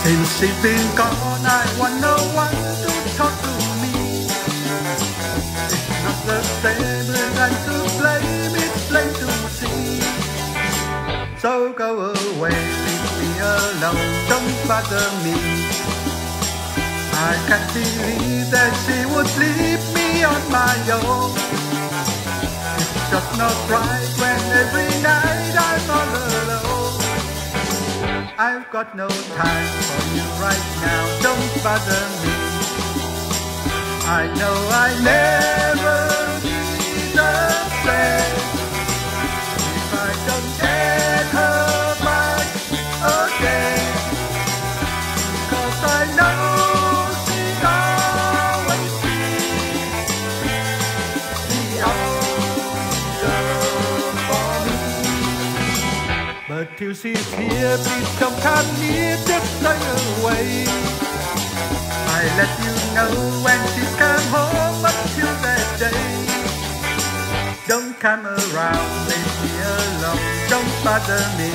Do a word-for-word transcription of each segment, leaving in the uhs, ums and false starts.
Since she's been gone, I want no one to talk to me. It's not the same and to blame, it's plain to see. So go away, leave me alone, don't bother me. I can't believe that she would leave me on my own. It's just not right when every night I'm all alone. I've got no time for you right now, don't bother me. I know I never be the same if I don't get her back again. Cause I know she'll always be the only girl for me. But till she's here, please don't come near, just stay away. I let you know when she's come home until that day. Don't come around, leave me alone, don't bother me.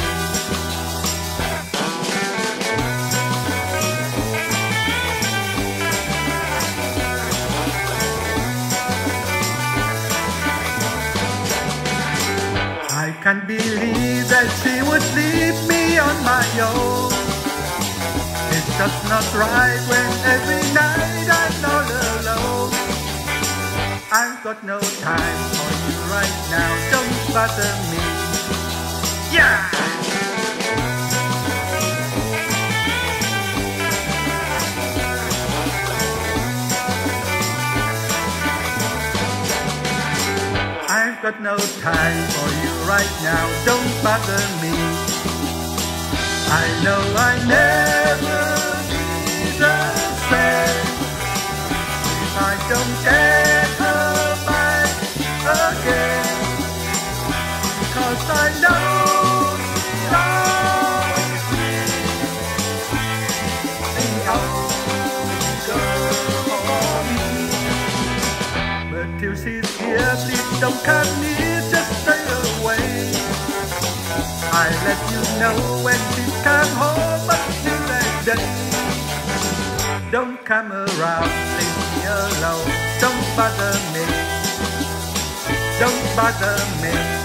I can't believe that she would leave me on my own. It's just not right when every night I'm all alone. I've got no time for you right now, don't bother me. Yeah! I've got no time for you right now, don't bother me. I know I never be the same if I don't get her back again. Cause I know she'll always be the only girl for me. But till she's here, please don't come near, just stay away. I let you know when she's come home until that day. Don't come around, leave me alone, don't bother me, don't bother me.